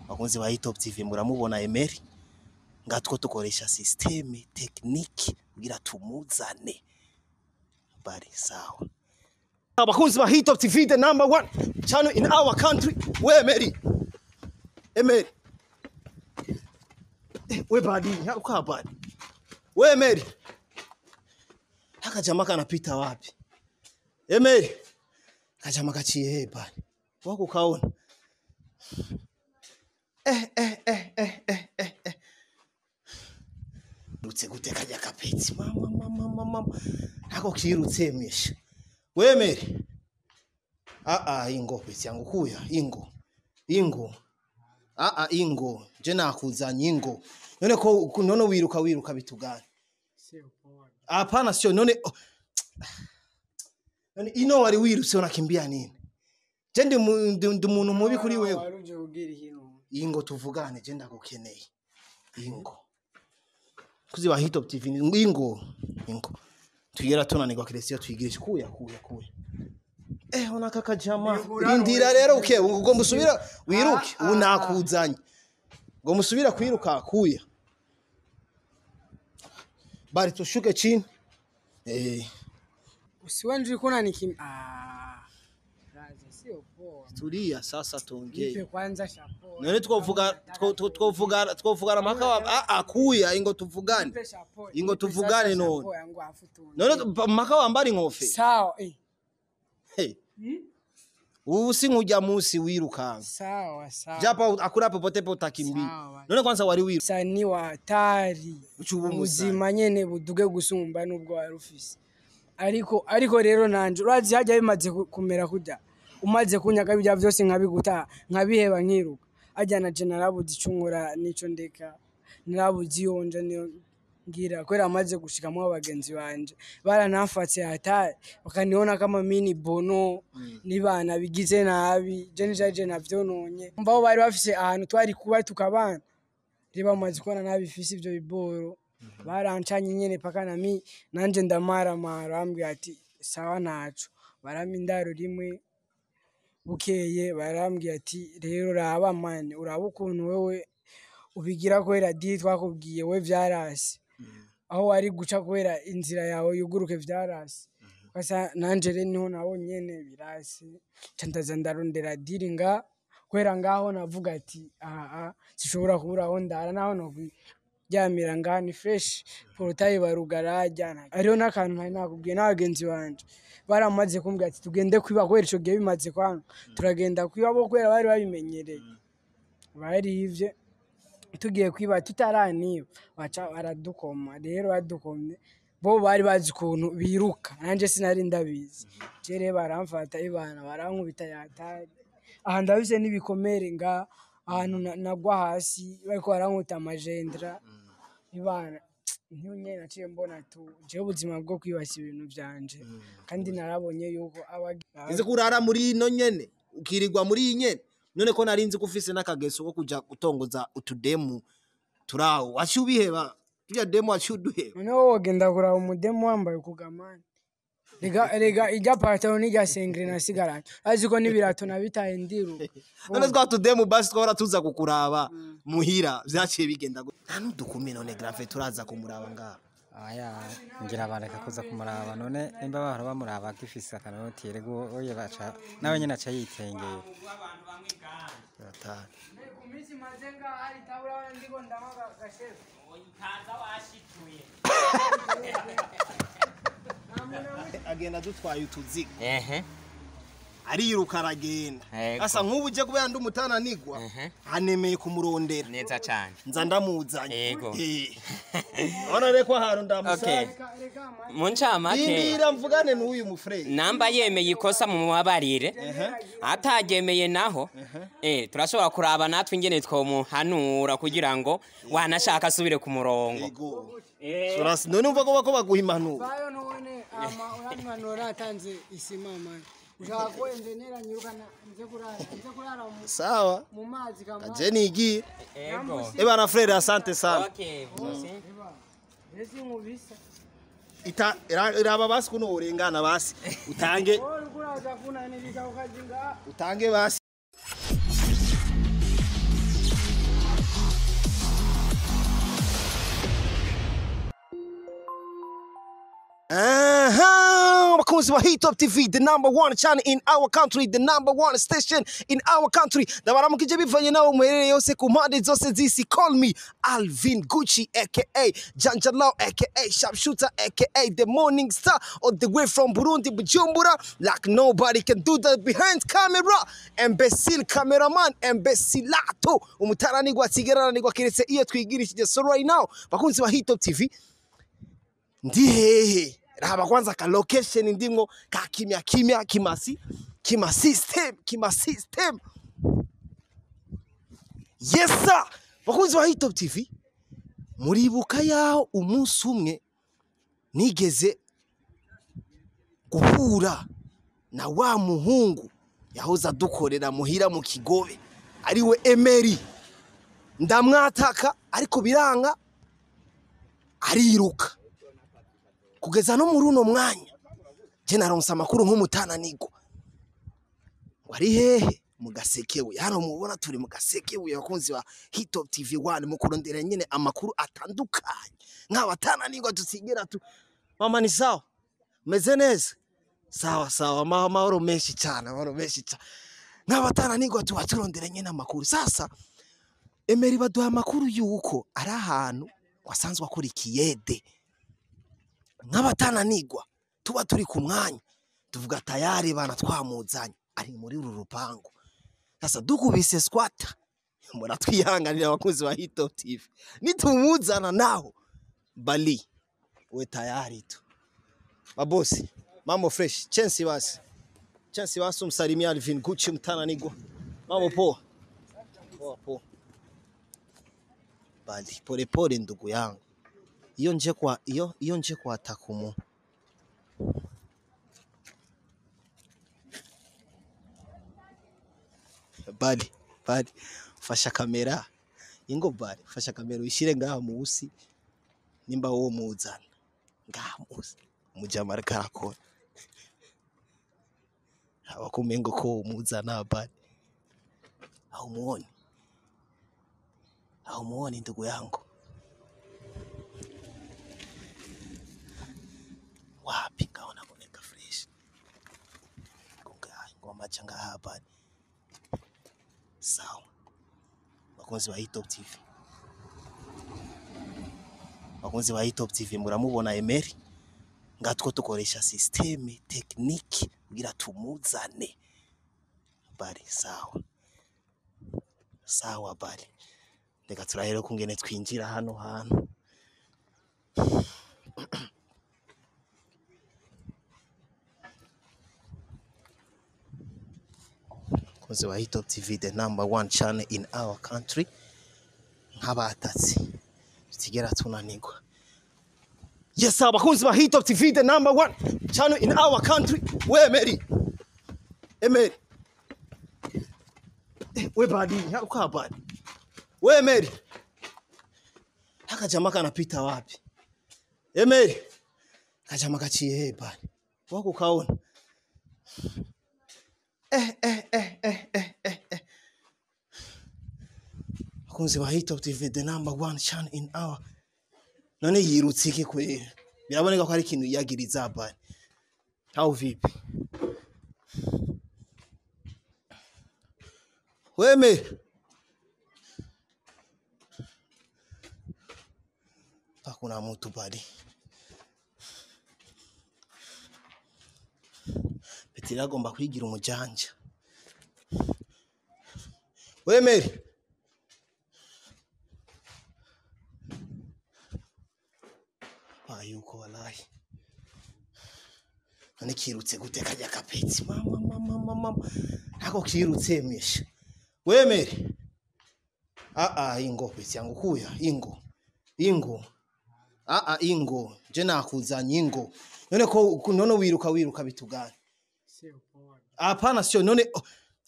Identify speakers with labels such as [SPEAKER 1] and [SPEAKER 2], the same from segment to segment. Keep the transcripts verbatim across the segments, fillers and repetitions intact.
[SPEAKER 1] bakunzi ba Top T V muramubona Emery ngatwo tukoresha systeme technique kugira tumuzane bari sawa. Abakunzi ba Top T V, the number one channel in our country. We Emery Emery we badi uka badi we Emery haka jamaa kanapita wapi Emery kajama kachiye he badi wako kaona eh eh eh eh eh eh eh rutse gute kajya kapeti mama mama mama hako kirutse mesha we Emery ah ah ingo peti yangu kuya ingo ingo ah ah ingo je nakuzanye ingo none ko none wiruka wiruka bitugane sio poa hapana sio none oh. None ino wari wirutse unakimbia nini je ndi ndi muntu mubi kuri wewe waruje kugira hino ingo tuvugane je ndagukeneye ingo kuzi ba Top T V ingo ingo tugera tunanirwa Christian twigirisha kuya kuya kuya eh ona kaka jama rindira rero uke ngo musubira wiruke ubu nakuzanye ngo musubira kwiruka kuya bari tushuke chini eh
[SPEAKER 2] usiwanje kuna nikim ah raza sio poa
[SPEAKER 1] tulia sasa tuongee
[SPEAKER 2] ipe kwanza shapo
[SPEAKER 1] none twovuga twovuga twovuga maka ah akuya ingo tuvugane ingo tuvugane none none maka wambari ngofe
[SPEAKER 2] sawa eh
[SPEAKER 1] hey usi nguja musi wirukanga
[SPEAKER 2] sawa sawa
[SPEAKER 1] japa akura popote potakimbi none kwanza wari wiru
[SPEAKER 2] sani wa hatari ubuzima nyene buduge gusumba nubwo wari ufise ariko ariko rero nanje urazi hajya bimaze kumera kujya umaze kunyaka bijya byose nkabiguta nkabiheba nkiruka ajya na generabuzi cungura nico ndeka narabuzi yonje niyo ngira kwera amaze gushikamo abagenzi banje baranafatse hatari bakaniona kama mini bono mm. nibana bigize nabi je nijaje navyononye mbaho bari bafise ahantu twari kuba tukabana riba amaze kona nabi fisi ivyo biboro mm -hmm. barancanye nyene paka nami nanje ndamara mara ambwi ati sawa naco barami ndaro rimwe bukeye barambwi ati rero raba mane uraba ukuntu wewe ubigira kwera di twakubwiye we vyarasi aho wari guca kwera inzira yawe yuguruke vyarasi kasa nanje re niho nawo nyene birasi candaza ndarondera diringa kwera ngaho navuga ati aha sishobora kubura aho ndara naho no byamira ngani fresh portaye barugarajya ariho nakantu nari nakubwiye nabagenzi banje baramaze kumbwira ati tugende kwiba kwera ico gihe bimaze kwanga turagenda kwiba bo kwera bari babimenyereye bari ivye tugiye kwiba tutaraniba baca baradukoma rero badukomye bo bari bazi kuntu biruka nanje sinari ndabizi cere baramfata ibana barankubita yatari aha ndabise nibikomere nga ahantu nagwa hasi bariko barankuta amajendra ibana niyo nyene naciye mbona tu je ubuzima bwo kwibashya ibintu byanje kandi narabonye yuko abagize
[SPEAKER 1] kurara muri ino nyene ukirirwa muri nyene none ko narinzi kufise nakageso ko kuja gutongoza utudemu turaho wacubiheba tujya demo wacuduheba
[SPEAKER 2] none wowe genda kuraba umudemu wambaye kugamana rega rega ijya pataro n'ijya sengre na sigaranye aziko nibirato nabitaye ndiru
[SPEAKER 1] none twa tudemu basi twara tuza kukuraba muhira vyaciye bigenda nta nudukume none grave turaza kumuraba ngaha
[SPEAKER 3] aya ngira bareka kuza kumuraba none nimba bahora bamuraba gifisa kanoti rego oye baca nawe nyina aca yitengeye
[SPEAKER 1] ata
[SPEAKER 2] kumisi mazenga ari tabura ndiko ndamaga gashefu ntaza washituye
[SPEAKER 1] agenda dutwaye utuziga
[SPEAKER 3] ehe
[SPEAKER 1] ariruka aragenda asa nk'ubu uje kubera ndi umutananigwa hanemeye kumurondera
[SPEAKER 3] neza cyane
[SPEAKER 1] nza ndamuzanye
[SPEAKER 3] yego
[SPEAKER 1] ona reko haro ndamusanga
[SPEAKER 3] muncamake
[SPEAKER 1] indira mvugane n'uyu mufrere
[SPEAKER 3] namba yemeye ikosa mu mabarire atagemeye naho eh turashobora kuraba natwe ingene twomuhanura kugira ngo wanashaka asubire ku murongo
[SPEAKER 1] eh surasi none umva ko bako baguha impanuro
[SPEAKER 2] bayo none ama uramwanura atanze isimama Ushako enjenera nyirukana nje kurara nje kurara
[SPEAKER 1] sawa
[SPEAKER 2] mu mazi kama
[SPEAKER 1] kaje nigi
[SPEAKER 3] ego
[SPEAKER 1] eba na frere asante sana
[SPEAKER 3] okay bose
[SPEAKER 2] ese mubisa
[SPEAKER 1] ita iraba basi kuno urengana basi utange
[SPEAKER 2] uraza kuna nibika ukajinga
[SPEAKER 1] utange basi bakunzi wa Hitop T V, the number one channel in our country, the number one station in our country. Ndabaramukije bivanye nawe muherere yose ku mpande zose z'isi. Call me AlvinGucci aka Janjalao aka Sharpshooter aka the morning star all the way from Burundi Bujumbura, like nobody can do that behind camera. Imbecile cameraman, imbecilato umutaranigwa tigeranigwa kiretse iyo twigirishije. So right now bakunzi wa Hitop T V, ndi hehe raba kwanza ka location ndimwo ka kimya kimya kimasi kima system kima system. Yes sir, bakunzi wa Hitop T V, muribuka yaho umunsi umwe nigeze guhura na wa muhungu yahoza dukorera muhira mu Kigobe ariwe Emery. Ndamwataka ariko biranga ariruka kugeza no muri uno mwanya. Je naronsa amakuru nk'umutananirwa wari hehe mu Gasekewe. Hano mubona turi mu Gasekewe yakunzi wa Hitop T V one mukurondera nyene amakuru atandukanye nk'abatananirwa tusigera tu. Mama ni sawa, meze neza? Sawa sawa, ma mahoro menshi cyane, mahoro menshi cyane. Nk'abatananirwa tu baturondera nyene amakuru. Sasa Emery baduha amakuru yuko ari ahantu wasanzwe akora Mukiyede. Nk'abatananirwa tuba turi ku mwanya tuvuga tayari bana twamuzanye ari muri uru rupangu. Sasa dukubise squatter muratwihanganira abakozi wa Hitop T V, nitumuzana naho bali we tayari tu. Mabosi mambo fresh, chance basi chance basi. Umsalimia AlvinGucci mtananirwa, mambo poa poa poa bali pole pole ndugu yangu. Iyo nje kwa iyo iyo nje kwa takumu bali bali fasha kamera ingo bali fasha kamera uyishire ngaha musi nimba wo muzana ngaha musi mujamara karakora abakumengo ko muzana bali au muone au muone ndugu yangu. Wapi kaona boneka fresh konga ngoma changa hapa. Sawa bakunzi wa Hitop T V, bakunzi wa Hitop T V muramubona Emery ngatwo tukoresha systeme technique kugira tumuzane bari. Sawa sawa bari, reka turahera kungene twinjira hano hano. Bakunzi wa Hitop T V, the number one channel in our country. Nk'abatatsi tutigera tunanirwa. Yes sir, bakunzi wa Hitop T V, the number one channel in our country. We Emery Emery eh, we badi uka badi we Emery haka jamaa kanapita wapi? Emery kajama kaciye he badi wako kaona. Eh eh eh eh eh eh eh. Bakunzi wa Hitop T V, the number one channel in our. None yirutse iki kwera? Biraboneka ko ari ikintu yagiriza bari. How vipi? Weme. Hakuna mtu bali. Petira agomba kwigira umujanja. We Emery ayuko wallahi nani kirutse gute kajya kapeti mama mama mama nako kirutse mesha. We Emery a a ingo peti yangu kuya ingo ingo a a ingo je nakuzanye ingo none ko none wiruka wiruka bitugane. Hapana sio none oh.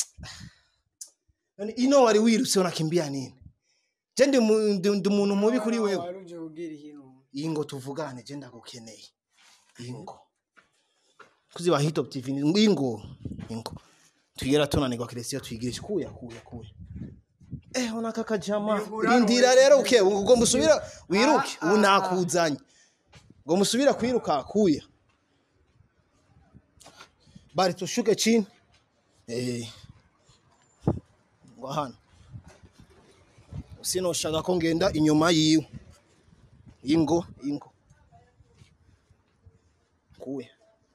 [SPEAKER 1] None ino wari wirutse unakimbia nini? Je ndi ndi umuntu mubi kuri wewe. Ingo tuvugane je ndagukeneye ingo. Kuzi wa Hitop T V ingo ingo tugera tunanirwa kiresiyo twigirisha kuya kuya kuya. Eh ona kaka jama rindira rero uke ugomba usubira wiruke ubu nakuzanye ngo musubira kwiruka kuya. bari tushuke chini eh ngo hano sinoshaka ko ngenda inyuma yiwe ingo ingo kuwe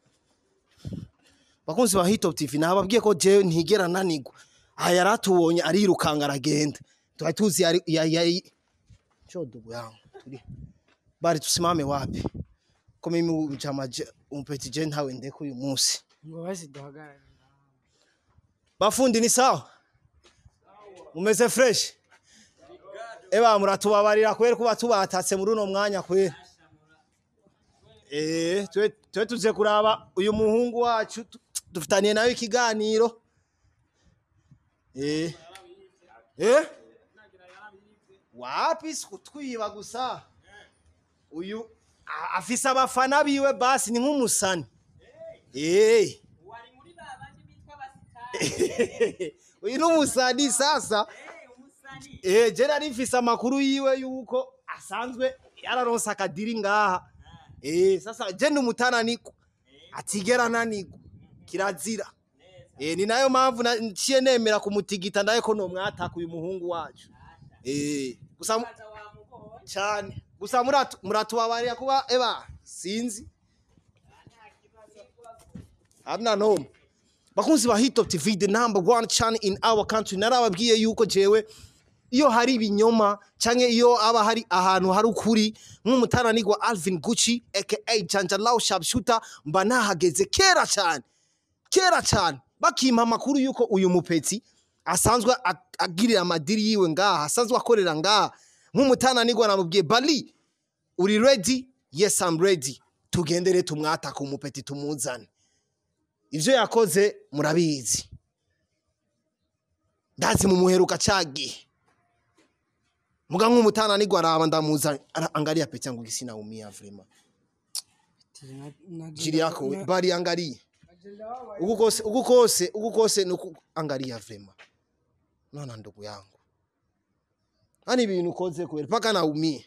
[SPEAKER 1] bakunzi ba Hit Top T V nababwiye ko je ntigera nanigwa aha yaratubonye arirukanga aragenda tuba tuzi ya ya chodo yangu turi bari tusimame wapi ko mimi mchamaje umpeti je ntawe ndeko uyu munsi
[SPEAKER 2] ngo basi duhagarare
[SPEAKER 1] bafundi ni sawa mumeze fresh eba muratubabarira kwera kuba tubatatse muri uno mwanya kwera eh twe twe tuze kuraba uyu muhungu wacu dufitaniye nawe ikiganiro eh eh wapi sikutwiba gusa uyu afise abafana biwe basi ni nk'umusani eh wari muri babanje bitwa basitari uyu n'umusani sasa eh je nari mfise amakuru yiwe yuko asanzwe yararonsa akadiri ngaha eh sasa je ndumutananiko atigera naniko kirazira eh ni nayo mpamvu nciye nemera kumutigita ndaye ko no mwataka uyu muhungu wacu eh gusa cyane gusa muratu muratubabarira kuba eba sinzi abna no bakunzi ba Hit Top T V the number one channel in our country narababwiye yuko jewe iyo hari ibinyoma canke iyo aba hari ahantu hari ukuri nk'umutananirwa AlvinGucci aka Janjalao Sharpshooter mba nahageze kera cyane kera cyane bakimpa makuru yuko uyu mupetsi asanzwe agirira amadiri yiwe ngaha asanzwe akorera ngaha nk'umutananirwa namubwiye Bali uri ready yes I'm ready tugendere tumwataka umupeti tumuzane ivyo yakoze murabizi ndazi mu muheruka cagi muga nk'umutananirwa araba ndamuza angalia peti yangu gisina umia vrema jiri yako bari angalia ugukose ugukose ugukose nuko angalia vrema nona ndugu yangu ani ibintu ukoze kwera paka naumie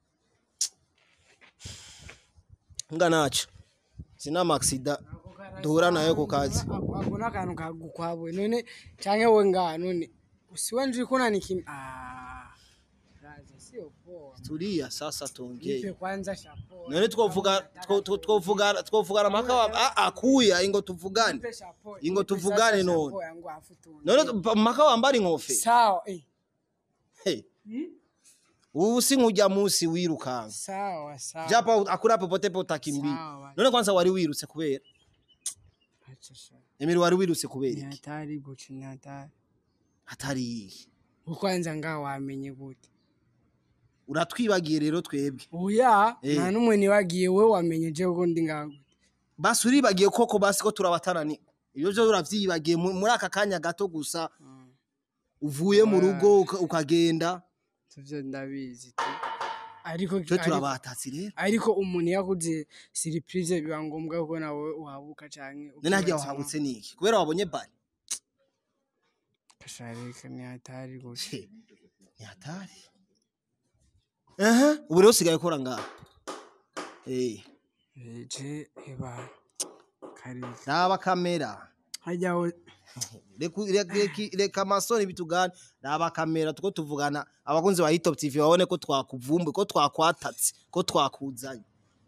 [SPEAKER 1] nganacho sina maxida duhura nayo ku kazi
[SPEAKER 2] akona kantu kagukwabwe none canke we nga none usiwe nje kona niki ah raza sio poa
[SPEAKER 1] tulia sasa tuongee
[SPEAKER 2] ipe kwanza shapo
[SPEAKER 1] none twovuga twovuga twovuga maka akuya ingo tuvugane ingo tuvugane none none maka wambari ngofe
[SPEAKER 2] sawa eh
[SPEAKER 1] hey ubu sinkujya munsi wirukanga
[SPEAKER 2] sawa sawa
[SPEAKER 1] japa akura popote potakimbi none kwanza wari wirutse kubera Emiri wari wirutse kubera iki
[SPEAKER 2] hatari guci natari
[SPEAKER 1] hatari
[SPEAKER 2] ukwanza nga wamenye gute
[SPEAKER 1] uratwibagiye rero twebwe
[SPEAKER 2] oya nta numwe nibagiye we wamenye je uko ndi ngago
[SPEAKER 1] basi uribagiye koko basi ko turabatarani iyo byo uravyibagiye muri aka kanya gato gusa uvuye mu rugo ukagenda
[SPEAKER 2] tuvyo ndabizi ariko
[SPEAKER 1] cyo turabatatsi rero
[SPEAKER 2] ariko umuntu yakuze surprise biba ngombwa ko nawe uhabuka canke
[SPEAKER 1] nanaje wahabutse niki kubera wabonye bari
[SPEAKER 2] kasharika ni hatari gose
[SPEAKER 1] ni hatari eh ubu rero sigaye kora ngaha eh
[SPEAKER 2] je eba kari
[SPEAKER 1] daba kamera
[SPEAKER 2] hajyaho
[SPEAKER 1] reka masoni bitugana daba kamera tuko tuvugana abakunzi ba Hit Top T V babone ko twakuvumbe ko twakwatatse ko twakuzanye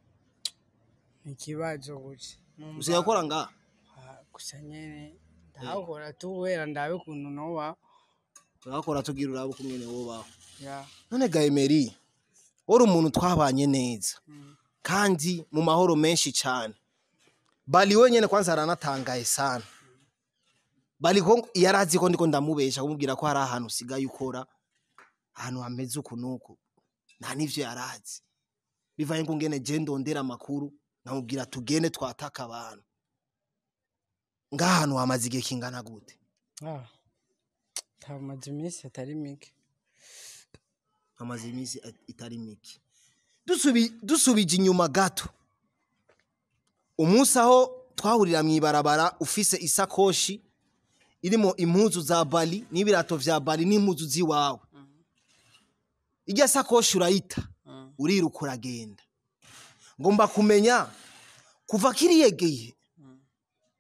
[SPEAKER 2] ikibazo guce
[SPEAKER 1] usigaye kora ngaha
[SPEAKER 2] gusa nyene ndakora tuwera ndabe kuntu noba
[SPEAKER 1] turakora tugira urabo kumwene wo baho
[SPEAKER 2] ya
[SPEAKER 1] none Gaemeri uri umuntu twabanye neza kandi mu mahoro menshi cyane Bali wenyene kwanza aranatangaye sana Bali ko yarazi ko ndiko ndamubesha kumubwira ko hari ahantu usigaye ukora ahantu hameze uku nuko nta nivyo yarazi bivaye ngo ngene je ndondera amakuru namubwira tugende twataka abantu ngahantu hamaze igihe kingana gute
[SPEAKER 2] ah tamaze iminsi atari mike
[SPEAKER 1] amaze iminsi itari mike dusubi dusubije inyuma gato umunsi aho twahurira mwibarabara ufise isakoshi irimo impuzu za Bali n'ibirato vya Bali n'impuzu ziwawe ijya sakoshi urayita uriruka uragenda ngomba kumenya kuva kiriyegeye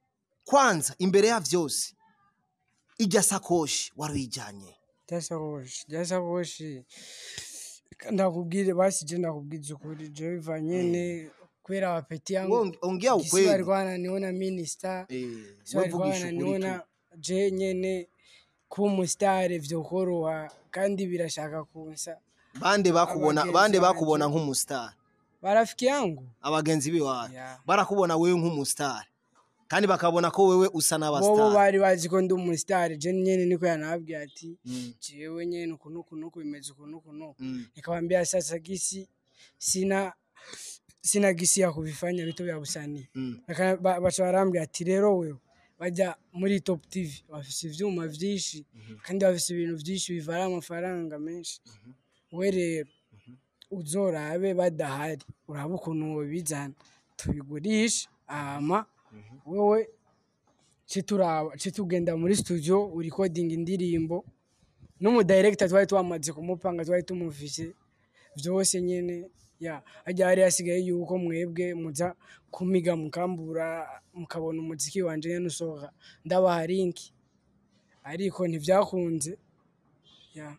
[SPEAKER 1] kwanza imbere ya vyose ijya sakoshi warijanye
[SPEAKER 2] Dasakoshi dasakoshi ndakubwire basi je ndakubwiza ukuri je bivanye ne kwera wapeti yangu
[SPEAKER 1] ongea ukweli
[SPEAKER 2] barwana niona minister
[SPEAKER 1] eh
[SPEAKER 2] barwana niona je nyene ku mustare vyokoroha kandi birashaka kunsa
[SPEAKER 1] bande bakubona bande bakubona nk'umustar
[SPEAKER 2] barafiki yangu
[SPEAKER 1] abagenzi biwawe barakubona wewe nk'umustar kandi bakabona ko wewe usa n'abastar
[SPEAKER 2] bobo bari bazi ko ndi umustar je nyene niko yanabwiye ati jewe nyene ukuntu ukuntu bimeze ukuntu ukuntu nikawambia sasa gisi sina sina gisi ya kubifanya vitu vya busani bacha barambwiye ati rero wewe bajya muri Top T V bafise ivyuma vyinshi kandi bafise ibintu vyinshi bivara amafaranga menshi we rero uzorabe badahari uraba ukuntu bizana tubigurisha ama wewe cituraba citugenda muri studio uri recording indirimbo no mu director twari twamaze kumupanga twari tumufise vyose nyene ya ajya hari asigaye yuko mwebwe muza kumiga mukambura mukabona umuziki wanje nyene usohoka ndabaha link ariko ntivyakunze ya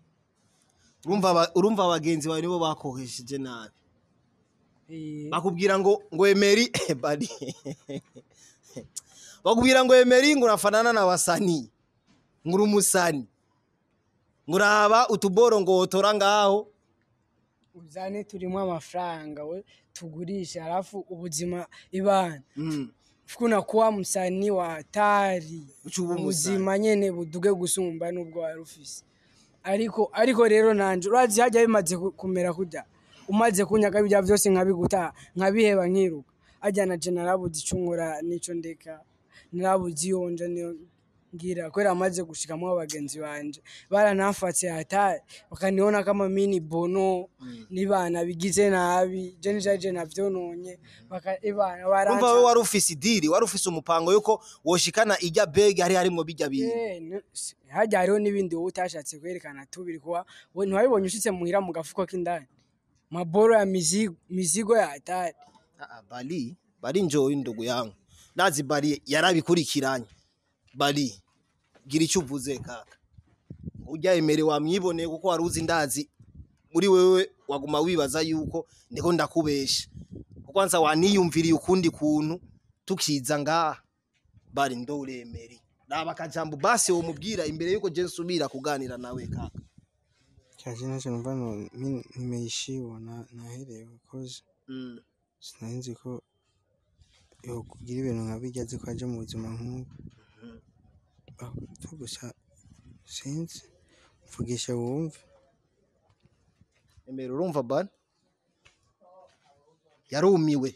[SPEAKER 1] urumva urumva abagenzi bawe nibo bakohesheje nabi bakubwira ngo ngo Emery bari bakubwira ngo Emery ngo urafanana na wasani nguru musani nguraba utuboro ngo otora ngaho
[SPEAKER 2] uzane turimo amafaranga we tugurisha alafu ubuzima ibana fukuna kuwa musani wa hatari ubuzima nyene buduge gusumba nubwo warufise ariko ariko rero nanje urazi hajya bimaze kumera kujya umaze kunyaka bijya byose nkabiguta nkabiheba nkiruka ajya na generabuzi icungura nico ndeka narabuzi yonje niyo ngira kwera amaze gushikamo abagenzi banje baranafatse hatari bakaniona kama mini bono nibana bigize nabi je nijaje navyononye baka ibana baranje
[SPEAKER 1] umva we wari ufise idiri wari ufise umupango yuko woshikana ijya bege hari harimo bijya bintu
[SPEAKER 2] eh hajya hariho nibindi utashatse kwerekana tubiri kuba we ntiwabibonye ushitse muhira mu gafuko k'indani maboro ya mizigo mizigo ya hatari
[SPEAKER 1] ah bali bali njoye ndugu yangu nazi bali yarabikurikiranye bali gira icyo uvuze kaka ujya Emery wamwiboneye kuko wari uzi ndazi muri wewe waguma wibaza yuko ndiko ndakubesha kuko anza waniyumviriye ukundi kuntu tukiza ngaha bali ndo uri Emery naba kajambo basi wo mubwira imbere yuko je nsubira kuganira nawe kaka
[SPEAKER 2] cyaje naje numva no nimeishiwa na naherewe cause mm sinanzi ko yo kugira ibintu nkabijyaze ko aje mu buzima nk'ubu gusa sinzi mvugisha wumve
[SPEAKER 1] Emery urumva bana yarumiwe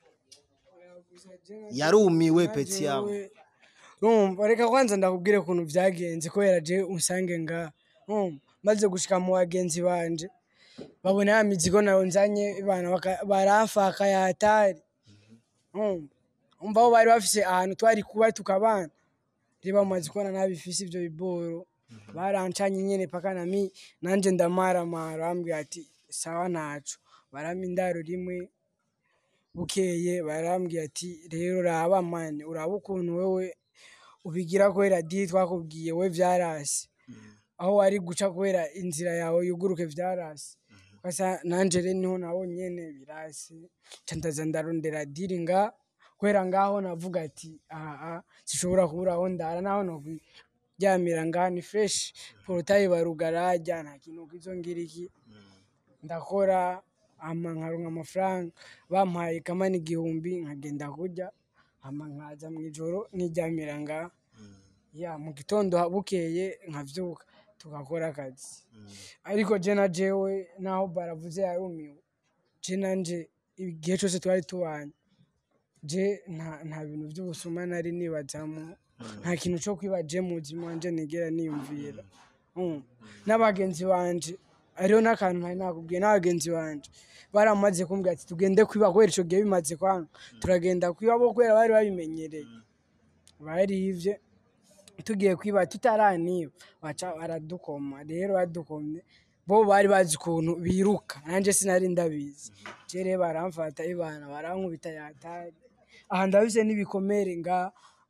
[SPEAKER 1] yarumiwe peti yawe
[SPEAKER 2] urumva reka kwanza ndakubwire ukuntu byagenze ko yaraje unsange nga maze gushika mu bagenzi banje babona ya mizigo nayo nzanye bana barafaka ya hatari umva bo bari bafise ahantu twari kuba tukabana riba amazi kona nabifise ivyo biboro barancanye nyene paka nami nanje ndamara mara ambwiye ati sawa naco barami indaro rimwe bukeye barambwiye ati rero raba mane uraba ukuntu wewe ubigira kwera di twakubwiye we vyarasi aho wari guca kwera inzira yawe yuguruke vyarasi kasa nanje rero niho nabo nyene birasi candaza ndarondera diri nga kwera ngaho navuga ati aha sishobora kuburaho ndara naho no byamira ngani fresh portail barugaraja nta kintu kizongiriki ndakora ama nkaronka amafaranga bampaye kamani igihumbi nkagenda kujya ama nkaza mu ijoro nijyamira nga ya mu gitondo habukeye nkavyuka tugakora akazi ariko je na jewe naho baravuze yarumiwe je nanje igihe cyose twari tubanye je nta nta bintu by'ubusuma nari nibazamo nta kintu cyo kwibaje mu buzima wanje negera niyumvira n'abagenzi banje ariho n'akantu nari nakubwiye n'abagenzi banje baramaze kumbwira ati tugende kwiba kwera ico gihe bimaze kwanga turagenda kwiba bo kwera bari babimenyereye bari ivye tugiye kwiba tutaraniba baca baradukoma rero badukomye bo bari bazi ukuntu biruka nanje sinari ndabizi jere baramfata ibana barankubita yatari aha ndabise nibikomere nga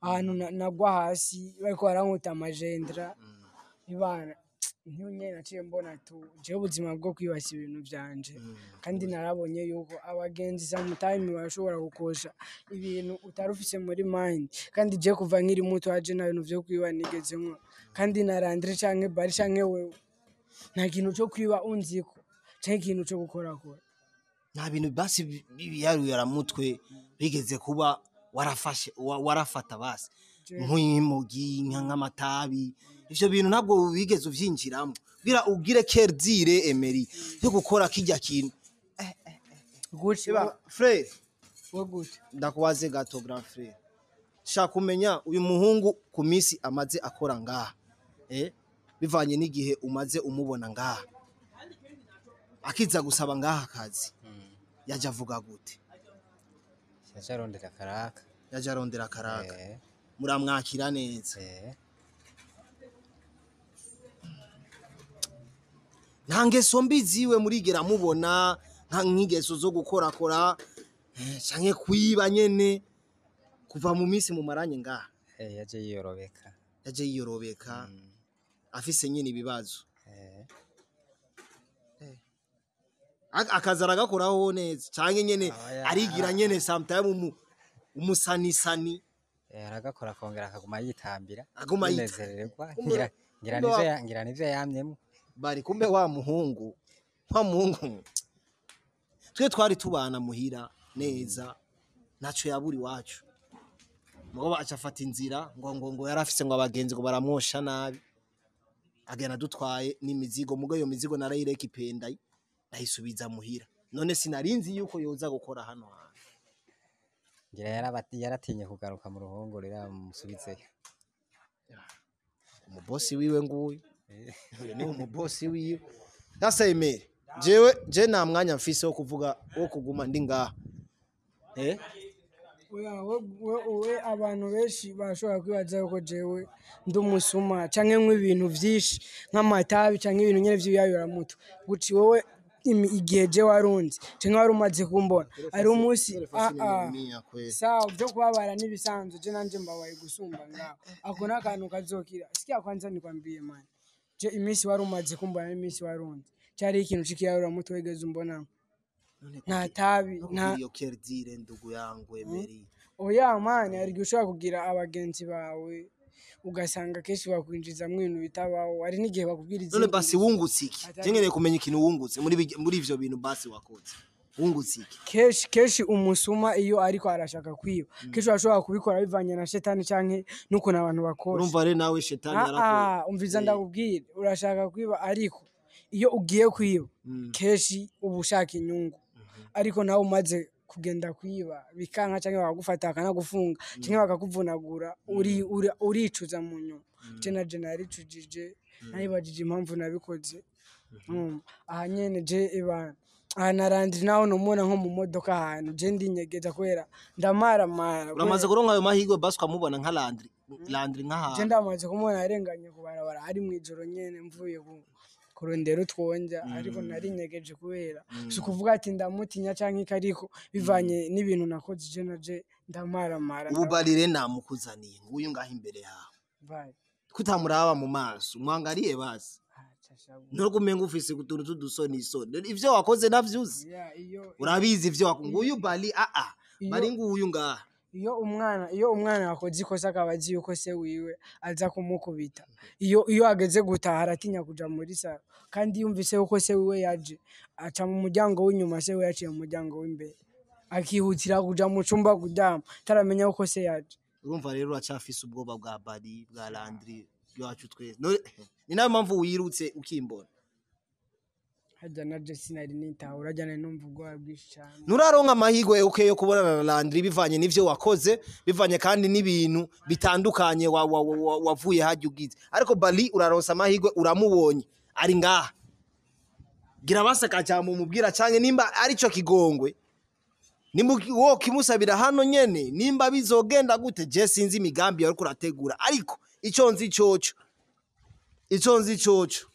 [SPEAKER 2] ahantu nagwa hasi bariko barankota amajendra ibana niyo nyene naciye mbona tu jewe ubuzima bwo kwibasa ibintu vyanje kandi narabonye yuko abagenzi sometimes bashobora gukosha ibintu utarufise muri mind kandi je kuva nkiri muto aje na bintu vyo kwiba nigezemwo kandi narandire canke bari canke wewe nta kintu cyo kwiba unziko canke ikintu cyo gukora kora
[SPEAKER 1] nta bintu basi biyaruyara mutwe bigeze kuba warafashe warafata basi nk'imogi nk'amatabi ivyo bintu ntabwo bigeze uvyinjiramo bira ugire kerdire Emery yo gukora kijya kintu
[SPEAKER 2] guci
[SPEAKER 1] ba frère
[SPEAKER 2] wo guci
[SPEAKER 1] ndakubaze gato grand frère shaka kumenya uyu muhungu ku misi amaze akora ngaha eh bivanye n'igihe umaze umubona ngaha akiza gusaba ngaha akazi yaje avuga gute
[SPEAKER 4] yaje arondera karaka
[SPEAKER 1] yaje arondera karaka muramwakira neza nta ngeso mbi ziwe murigera mubona nka nkigeso zo gukora kora canke kwiba nyene kuva mu misi mu maranye ngaha
[SPEAKER 4] yaje yiyorobeka
[SPEAKER 1] yaje yiyorobeka afise nyene ibibazo akazara gakoraho neza canke nyene arigira nyene sometime umusanisani
[SPEAKER 4] aragakora kongera akaguma yitambira
[SPEAKER 1] aguma
[SPEAKER 4] yinezererwa ngira ngira nivyo ngira nivyo yamyemo
[SPEAKER 1] bari kumbe wa muhungu wa muhungu twe twari tubana muhira neza naco yaburi wacu mugo acafata inzira ngo ngo ngo yarafise ngo abagenzi ngo baramwosha nabi agena dutwaye n'imizigo mugo yo mizigo narayireka ipenda ndayisubiza muhira none sinarinzi yuko yoza gukora hano hantu
[SPEAKER 4] ngira yarabati yaratinye kugaruka mu ruhongo rera musubizeyo
[SPEAKER 1] umubosi wiwe nguyu ni umubosi wiwe sasa Emery jewe je nta mwanya mfise wo kuvuga wo kuguma ndi ngaha eh
[SPEAKER 2] we abantu benshi bashobora kwibaza yuko jewe ndi umusuma canke nk'ibintu vyinshi nk'amatabi canke ibintu nyene vy'ibiyayura muto guci wowe igihe je warunze canke wari umaze kumbona ari umunsi a a sawa byo kubabara n'ibisanzwe je nanje mbabaye gusumba ngaho ako nakantu kazokira sikia kwanza nikwambie man je imisi wari umaze kumbona imisi warunze cyari ikintu cikiyayura muto wegeze umbona nta tabi nta
[SPEAKER 1] iyo kerdire ndugu yangu Emery
[SPEAKER 2] oya man ari gushaka kugira abagenzi bawe ugasanga keshi bakwinjiza mu bintu bitabaho ari n'igihe bakubwiriza
[SPEAKER 1] none basi wungutse iki jengereye kumenya ikintu wungutse muri muri ivyo bintu basi wakoze wungutse iki
[SPEAKER 2] keshi keshi umusuma iyo ariko arashaka kwiba keshi ashobora kubikora bivanye na shetani canke nuko nabantu bakora
[SPEAKER 1] urumva re nawe shetani yarakora
[SPEAKER 2] ah umviza ndakubwira urashaka kwiba ariko iyo ugiye kwiba keshi ubushaka inyungu ariko nawe umaze kugenda kwiba bikanka canke bakagufata akanagufunga canke bakakuvunagura uri uricuza mu nyuma je na je naricujije nayibajije impamvu nabikoze aha nyene je ibana aha narandi naho numona nko mu modoka ahantu je ndinyegeza kwera ndamara mara
[SPEAKER 1] uramaze kuronka ayo mahigwe basi ukamubona nka Landry Landry nkaha
[SPEAKER 2] je ndamaze kumubona arenganye kubarabara ari mwijoro nyene mvuye ku kurondera utwonja ariko nari nyegeje kubera so kuvuga ati ndamutinya canke kariko bivanye n'ibintu nakoze je naje ndamara mara
[SPEAKER 1] ububarire namukuzaniye nguyu ngaho imbere yawe
[SPEAKER 2] vai
[SPEAKER 1] kutamuraba mu maso mwangariye basi ntugumenga ufise kutuntu tudusoni isoni ivyo wakoze navyuzi urabizi ivyo nguyu bali a a bari nguyu ngaha
[SPEAKER 2] iyo umwana iyo umwana akoze ikosa akabazi yuko se wiwe aza kumukubita iyo iyo ageze gutaha aratinya kuja muri saro kandi yumvise uko se wiwe yaje aca mu muryango w'inyuma se wiwe yaciye mu muryango w'imbere akihutira kuja mu cumba kuryama taramenya uko se yaje
[SPEAKER 1] urumva rero uracafise ubwoba bwa bari bwa Landry yacu twese ni nayo mpamvu wirutse ukimbona
[SPEAKER 2] hajya na je sinari nitahura jana numva ubwoba bwinshi cyane
[SPEAKER 1] nuraronka amahigwe uke yo kubonana na Landry bivanye n'ivyo wakoze bivanye kandi n'ibintu bitandukanye wavuye hajya ugize ariko bali uraronsa amahigwe uramubonye ari ngaha gira basaka cyane umubwira canke nimba ari cyo kigongwe nimba wo kimusabira hano nyene nimba bizogenda gute je sinzi imigambi yari kurategura ariko ico nzi coco ico nzi coco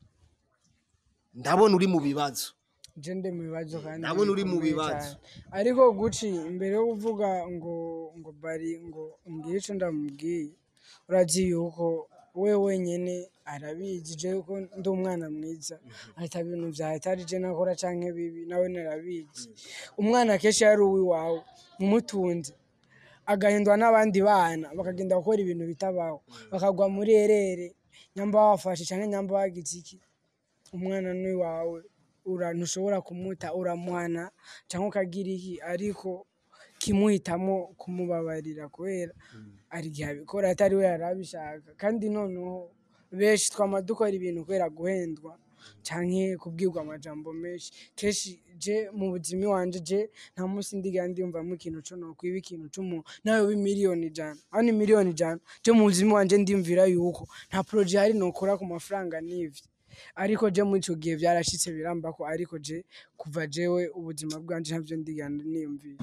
[SPEAKER 1] ndabona uri mu bibazo
[SPEAKER 2] je nde mu bibazo kandi
[SPEAKER 1] ndabona uri mu bibazo
[SPEAKER 2] ariko guci imbere yo kuvuga ngo ngo ngo bari ngo ngiye ico ndamubwiye urazi yuko we wenyene arabizi je ko ndi umwana mwiza ahita ibintu vyatarije nakora canke bibi nawe narabizi umwana kesha yari uwi wawe umutunze agahindwa n'abandi bana bakagenda gukora ibintu bitabaho bakagwa muri erere nyamba wafashe canke nyamba wagize iki umwana ni wawe urantushobora kumuta uramuhana canke ukagira iki ariko kimuhitamo kumubabarira kubera ari gihe abikora atari we yarabishaka kandi noneho benshi twama dukora ibintu kubera guhendwa canke kubwirwa amajambo menshi keshi je mu buzima wanje je nta musi ndiga ndiyumvamo ikintu co nokwiba ikintu c'umuntu nawe wi miliyoni ijana ani miliyoni ijana je mu buzima wanje ndimvira yuko nta projet hari nokora ku mafaranga n'ivyo ariko je muri ico gihe vyarashitse birambako ariko je kuva jewe ubuzima bwanje ntavyo ndiga niyumvira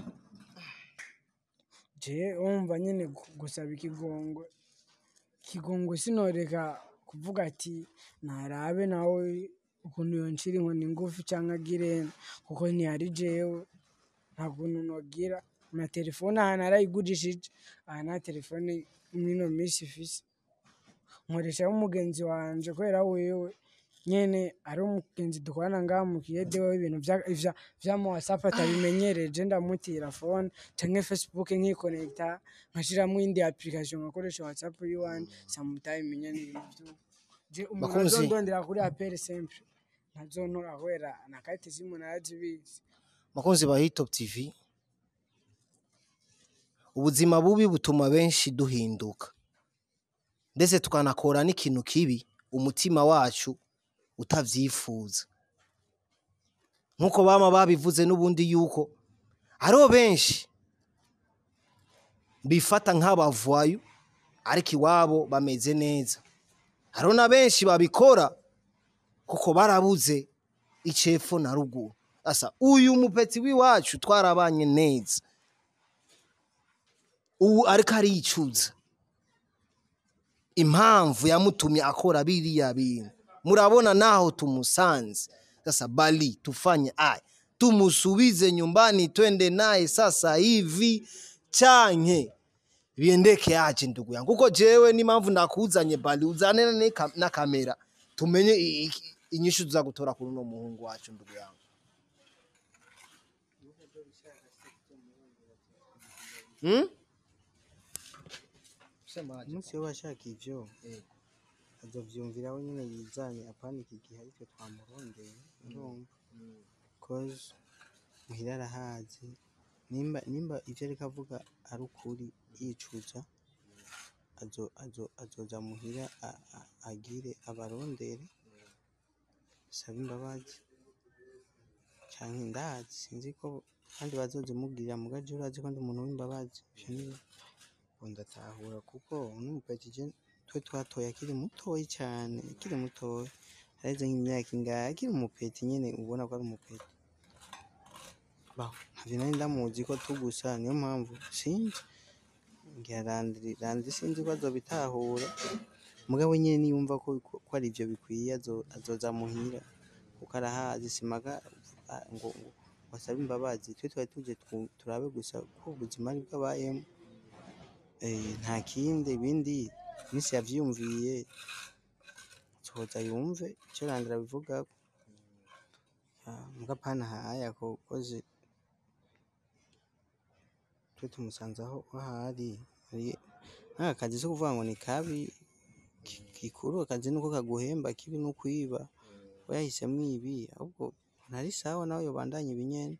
[SPEAKER 2] je umva nyene gusaba ikigongwe ikigongwe sinoreka kuvuga ati narabe nawe ukuntu yonshira inkoni ngufi canke agirene kuko ntiyari jewe nta kuntu nogira na telefone ahantu arayigurishije aha nta telefone mwino misi ifise nkoresha umugenzi wanje kubera wewe nyene ari umugenzi dukorana ngaha Mukiyede we ibintu vya vya mu WhatsApp atabimenyereje ndamutira phone canke Facebook nkiconnecta nkashiramo indi application ngakoresha WhatsApp yiwanje sometime nyene ibintu je umuntu ndondera kuri appel simple ntazontora kwera nakati simu narazibizi
[SPEAKER 1] Makonzi ba Hitop T V ubuzima bubi butuma benshi duhinduka ndetse tukanakora n'ikintu kibi umutima wacu utavyifuza nkuko bama babivuze n'ubundi yuko hariho benshi bifata nk'abavayo ariko iwabo bameze neza hariho na benshi babikora kuko barabuze icefo na ruguru asa uyu mupeti wiwacu twarabanye neza ubu ariko aricuza impamvu yamutumye akora biriya bintu murabona naho tumusanze sasa bali tufanye aya tumusubize nyumbani twende naye sasa hivi change biendeke aje ndugu yangu kuko jewe ni mpamvu nakuzanye bali uzane na kamera tumenye inyishu za gutora kuri no muhungu wacu ndugu yangu hmm
[SPEAKER 5] Musi yo bashaka ivyo azovyumviraho nyine yizanye apana iki gihe ariko twamurondeye urumva cause muhira arahazi nimba nimba ivyo ariko avuga ari ukuri yicuza azo azo azoza muhira agire abarondere sabe imbabazi canke ndazi sinzi ko kandi bazozimubwira mugaje urazi ko ndi umuntu w'imbabazi ndatahura kuko n'umupetije twe twatoye akiri mutoyi cyane akiri mutoyi areze nk'imyaka ingahe akiri umupeti nyene ubona ko ari umupeti ba havina ndamuzi ko tugusa niyo mpamvu sinzi ngarandiri randi sinzi ko azobitahura mugabo nyene niyumva ko ko ari ivyo bikwiye azoza muhira kuko arahazi simaga ngo wasaba imbabazi twe twari tuje turabe gusa ko ubuzima ari bw'abayemo eh nta kindi ibindi misi yavyumviye coza yumve cyo randira bivuga mugapana haya ko koze twe tumusanzaho ahari nta kazi so kuvuga ngo ni kabi kikuru akazi nuko kaguhemba kibi no kwiba wayahisemwe ibi ahubwo ntari sawa nawe yobandanye ibinyene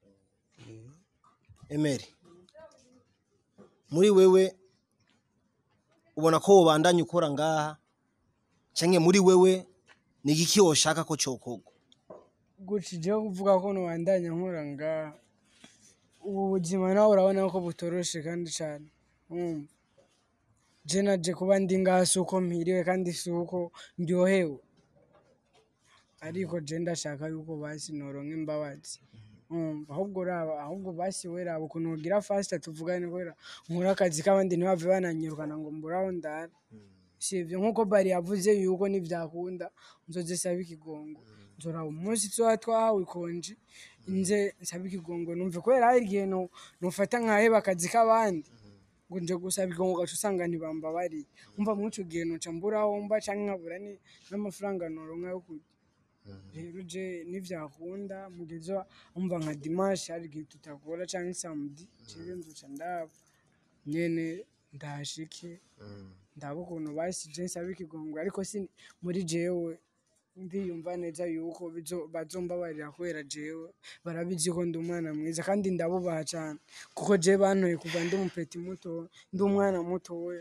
[SPEAKER 1] Emery muri wewe ubona ko ubandanye ukora ngaha canke muri wewe ni igiki woshaka ko cyokorwa
[SPEAKER 2] guci je kuvuga ko no bandanya nkora ngaha ubu buzima nawe urabona ko butoroshe kandi cyane um je naje kuba ndi ngaha suko mpiriwe kandi suko ndyohewe ariko je ndashaka yuko basi noronka imbabazi um ahubwo raba ahubwo basi wera ukuntu ugira fast tuvugane kwera nkora akazi kabandi ntibave bananyirukana ngo mburaho ndara sivyo nkuko bari yavuze yuko nivyakunda nzoze saba ikigongo nzora umunsi twa twahawe ikonje inze saba ikigongo numve kwera hari igihe no nofata nkaheba akazi kabandi ngo nje gusaba igongo gacu usanga ntibambabari umva muco gihe noca mburaho mba canke nkabura ni n'amafaranga noronka yo kurya rero je nivyakunda mugezo umva nka dimanche hari gihe tutakora canke samedi jewe nzoca ndaba nyene ndashike ndaba ukuntu basije nsaba ikigongo ariko si muri jewe ndiyumva neza yuko bazombabarira kubera jewe barabizi ko ndi umwana mwiza kandi ndabubaha cyane kuko je bantoye kuva ndi umupeti muto ndi umwana mutoya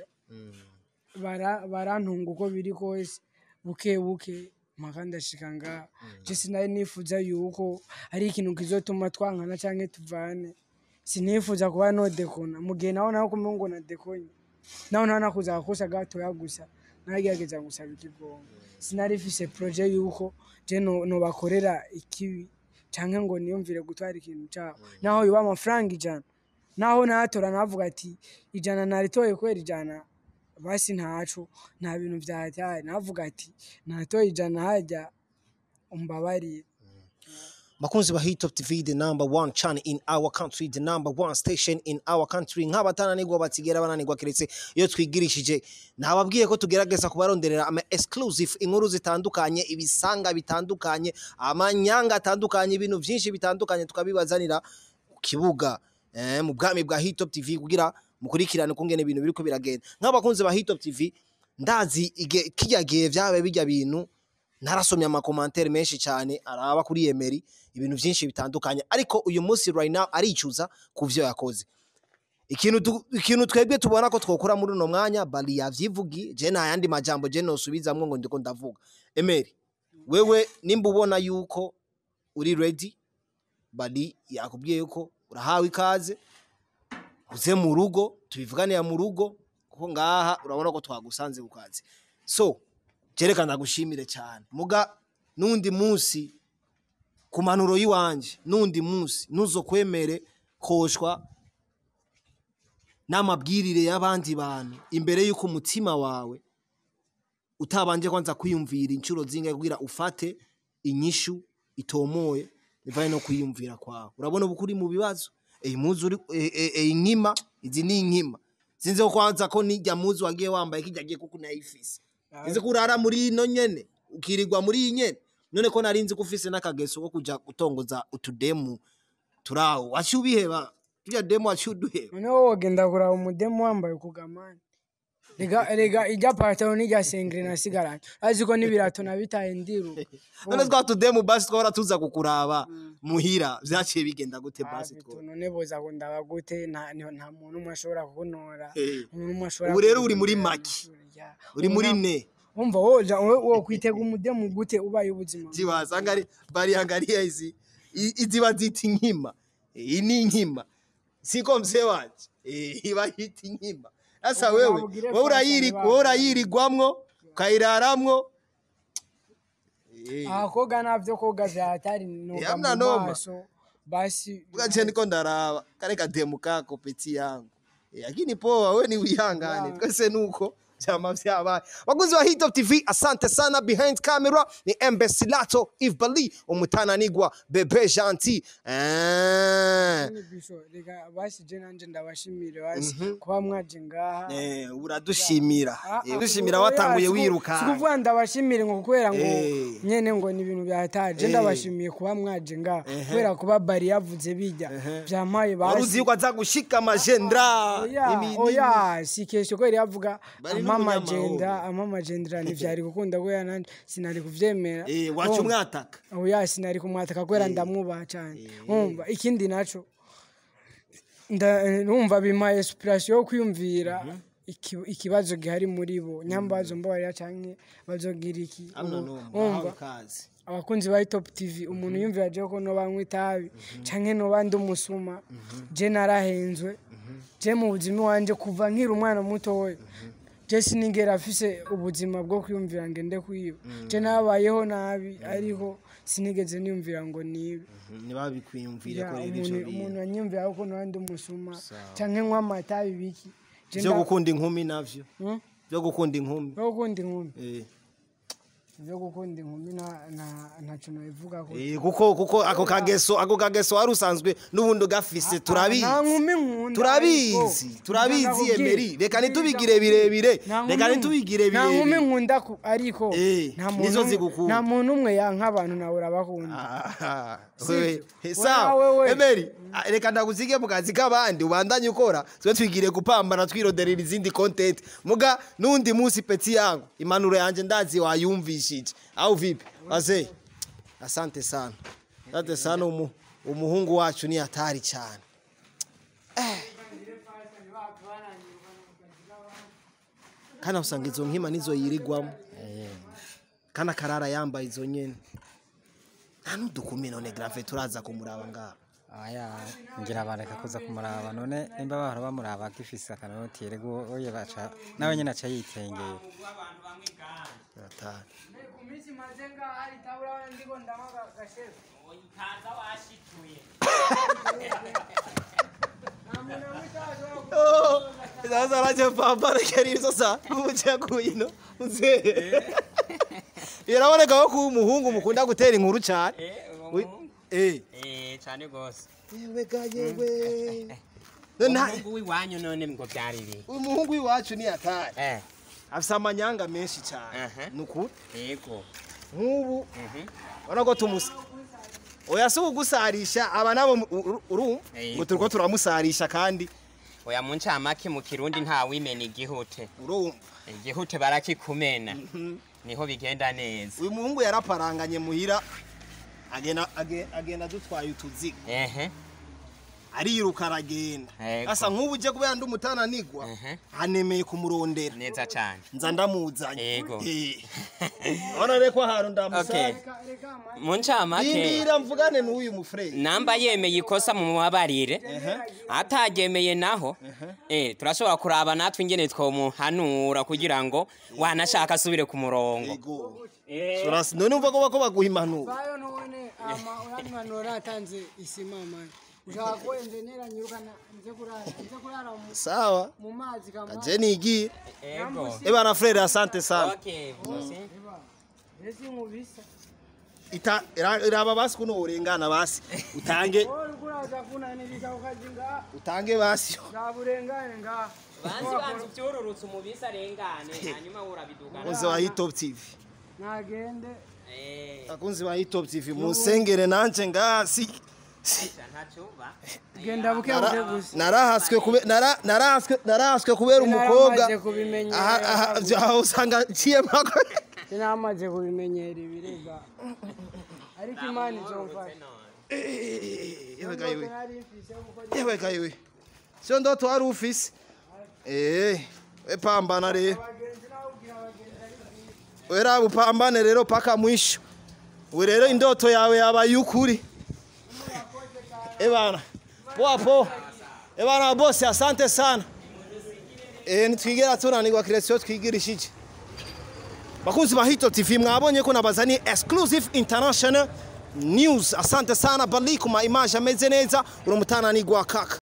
[SPEAKER 2] barantunga uko biri kose buke buke mpaka ndashika ngaha je sinari nifuza yuko ari ikintu kizotuma twankana canke tuvane sinifuza kuba no dekona mu gihe naho naho kumwe ngo na dekonye naho naho nakuza gukosa gatoya gusa nagerageza gusaba ikigongo sinari fise projet yuko je no, no bakorera ikibi canke ngo niyumvire gutwara ikintu cyaho naho yuba amafaranga ijana naho natora navuga ati ijana naritoye kwera ijana basi ntacu nta bintu vyatyaye navuga ati natoye ijana hajya umbabarire.
[SPEAKER 1] Bakunzi ba Hit Top T V, the number one channel in our country, the number one station in our country. Nk'abatananirwa batigera bananirwa keretse iyo twigirishije. Nababwiye ko tugerageza kubaronderera ama exclusive inkuru zitandukanye, ibisanga bitandukanye, amanyanga atandukanye, ibintu byinshi bitandukanye tukabibazanira ku kibuga eh mu bwami bwa Hit Top T V kugira mukurikirane kungene ibintu biriko biragenda. Nk'abakunzi ba Hit Top T V, ndazi kiyagiye vyabe bijya bintu narasomye ama commentaire menshi cyane araba kuri Emery ibintu byinshi bitandukanye ariko uyu munsi right now aricuza kuvyo yakoze. Ikintu ikintu twebwe tubona ko twokora muri no mwanya bali yavyivugi je na yandi majambo je no subizamwe ngo ndiko ndavuga. Emery wewe nimba ubona yuko uri ready bali yakubwiye yuko urahawe ikaze uze mu rugo tubivuganira mu rugo kuko ngaha urabona ko twagusanze ukaze. So jerekana gushimire cyane muga nundi munsi kumanuro yiwanje nundi munsi nuzo kwemere koshwa namabwirire y'abandi bantu imbere yuko umutima wawe utabanje kwanza kwiyumvira incuro zinga kugira ufate inyishu itomoye bivaye no kwiyumvira kwawe. Urabona ubukuri mu bibazo eh muzu uri eh inkima izi ni inkima sinze ko kwanza ko nijya muzu wagiye wambaye kijagiye kuko nayifise ize kurara muri ino nyene ukirirwa muri nyene none ko narinzi kufise nakageso ko kuja gutongoza utudemu turaho wacubiheba tujya demo wacuduheba
[SPEAKER 2] none wowe genda kuraba umudemu wambaye kugamana rega rega ijya pataro nijya sengre na sigaranye aziko nibirato nabitaye ndiru
[SPEAKER 1] none twa tudemu basi twara tuza kukuraba muhira vyaciye bigenda gute basi two
[SPEAKER 2] none boza ko ndaba gute nta nta muntu umashobora kukunora umuntu umashobora
[SPEAKER 1] ubu rero uri muri maki uri muri ne
[SPEAKER 2] umva woja wo kwitega umudemu gute ubaye ubuzima
[SPEAKER 1] jibaza ngari bari hangariya izi iziba ziti nkima iyi ni nkima siko mse wacu eh iba hiti nkima asa wewe wowe urayiri wowe urayirigwamwo kayiraramwo
[SPEAKER 2] eh akoga navyo koga vyatari no
[SPEAKER 1] maso
[SPEAKER 2] basi
[SPEAKER 1] ugaje niko ndaraba kare kademu kako peti yangu yakini poa wewe ni wihangane twese nuko chama vyabaye. Baguzi wa Hit Top T V, asante sana. Behind camera ni Embassy Lato If Bali umutananirwa bebe gentil eh
[SPEAKER 2] rega basi je nanje ndabashimire basi kuba mwaje ngaha
[SPEAKER 1] eh uradushimira dushimira watanguye wiruka
[SPEAKER 2] sikuvuga ndabashimire ngo kubera ngo nyene ngo ni ibintu byataje ndabashimiye kuba mwaje ngaha kubera kuba bari yavuze bijya byamaye basi
[SPEAKER 1] uruzi yuko azagushika amajendra
[SPEAKER 2] imini oya sikesho ko yavuga mama agenda amama agendera n'ivyari gukunda ko yananje sinari kuvyemera
[SPEAKER 1] eh wacu mwataka
[SPEAKER 2] oya sinari kumwataka kwera ndamwubaha cyane umva ikindi naco ndumva bima inspiration yo kwiyumvira ikibazo gihari muri bo nyambazo mbabarira canke bazogira iki
[SPEAKER 1] umva
[SPEAKER 2] abakunzi ba Top T V umuntu yumvira je ko no banywa itabi canke no bandi umusuma je narahenzwe je mu buzima wanje kuva nkiri umwana mutoya je sinigera afise ubuzima bwo kwiyumvira ngende kwiba je nabayeho nabi ariko sinigeze niyumvira ngo nibe
[SPEAKER 1] nibabi kwiyumvira ko rero ico
[SPEAKER 2] umuntu anyumvira ko no bandi umusuma canke nkwa amatabi biki
[SPEAKER 1] byo gukunda inkumi navyo byo gukunda inkumi
[SPEAKER 2] byo gukunda inkumi
[SPEAKER 1] eh
[SPEAKER 2] byo gukunda inkumi ntacu nabivuga ko
[SPEAKER 1] kuko kuko ako kageso ako kageso wari usanzwe n'ubundi ugafise turabizi
[SPEAKER 2] nta nkumi nkunda
[SPEAKER 1] turabizi turabizi Emery reka nitubigire birebire reka nitubigire
[SPEAKER 2] nta nkumi
[SPEAKER 1] birebire
[SPEAKER 2] nkunda ariko nta
[SPEAKER 1] nizo
[SPEAKER 2] muntu
[SPEAKER 1] zigukunda
[SPEAKER 2] nta muntu umwe yanka abantu nawe urabakunda
[SPEAKER 1] wewe sawa Emery reka ndaguzige mu kazi k'abandi ubandanye ukora twe twigire gupambana twiroderera izindi content muga nundi munsi peti yangu impanuro yanje ndazi wayumvishije au vipi wazee asante sana asante sana umu, umuhungu wacu ni hatari cyane eh. Kana usanga izo nkima nizo yirigwamo eh. Kana karara yambaye izo nyene nta n'udukumi none grave turaza kumuraba ngaha
[SPEAKER 4] aya ngira bareka kuza kumuraba none nimba bahora bamuraba gifise akanoti rego oye baca nawe nyine aca yitengeye
[SPEAKER 1] atari
[SPEAKER 2] kumisi mazenga hari tabura ndiko ndamaga gashefu oyitaza washituye
[SPEAKER 1] oh sasa raje papa keri sasa uje kuino uze biraboneka ko umuhungu mukunda gutera inkuru cyane
[SPEAKER 3] eh eh cyane gose
[SPEAKER 1] yewe gayewe
[SPEAKER 3] umuhungu wiwanyu none ngo byariri
[SPEAKER 1] umuhungu wiwacu ni atari
[SPEAKER 3] eh
[SPEAKER 1] afise amanyanga menshi cyane nuku
[SPEAKER 3] yego
[SPEAKER 1] nkubu barako tumusa oya se ugusarisha aba nabo uru ngo turiko turamusarisha kandi
[SPEAKER 3] oya muncamake mu kirundi nta wimena igihute
[SPEAKER 1] urumva
[SPEAKER 3] igihute barakikumena niho bigenda neza
[SPEAKER 1] uyu muhungu yaraparanganye muhira agenda agenda dutwaye utuziga
[SPEAKER 3] ehe
[SPEAKER 1] ariruka aragenda asa nk'ubu uje kubera ndi umutananigwa anemeye kumurondera
[SPEAKER 3] neza cyane
[SPEAKER 1] nza ndamuzanye
[SPEAKER 3] yego
[SPEAKER 1] ona reko ahantu ndamusanga
[SPEAKER 3] muncamake
[SPEAKER 1] indira mvugane n'uyu mufrere
[SPEAKER 3] namba yemeye ikosa mu mubabarire atagemeye naho eh turashobora kuraba natwe ingene twomuhanura kugira ngo wanashaka asubire ku murongo
[SPEAKER 1] eh surasi none umva ko baguha impanuro
[SPEAKER 2] bayo none ama uyanmanura atanze isima mama Ujako endenera nyirukana nze kurara nze kurara mu
[SPEAKER 1] sawa
[SPEAKER 2] mu mazi kama
[SPEAKER 1] je nigiye
[SPEAKER 3] ego
[SPEAKER 1] eba na frere asante sana
[SPEAKER 3] okay bose
[SPEAKER 2] esi mubisa
[SPEAKER 1] ita iraba basi kuno urengana basi utange
[SPEAKER 2] uraza kuna nibika ukajinga
[SPEAKER 1] utange basi
[SPEAKER 2] zaburengane nga
[SPEAKER 3] banzi banzi byororutse umubisa arengane hanyuma urabidugana
[SPEAKER 1] uze wa Top T V
[SPEAKER 2] nagende
[SPEAKER 3] eh
[SPEAKER 1] akunzi wa Top T V musengere nanje ngasi
[SPEAKER 2] genda buke buke gusa
[SPEAKER 1] narahaswe kube narahaswe narahaswe kubera umukobwa
[SPEAKER 2] aha
[SPEAKER 1] aha usanga ciye mako
[SPEAKER 2] sinamaze kubimenyera ibirega ariko imana izomfasha
[SPEAKER 1] yewe gayiwe yewe gayiwe sio ndoto wari ufise eh we pambana rero wera upambane rero paka mwisho we rero indoto yawe yabaye ukuri Ebana, poa poa. Ebana boss, asante sana. Eh nitwigera tunanirwa creation twigirishije. Bakunzi ba Hito T V mwabonye ko nabazani exclusive international news. Asante sana bali kuma image ameze neza urumutana ni gwa kaka.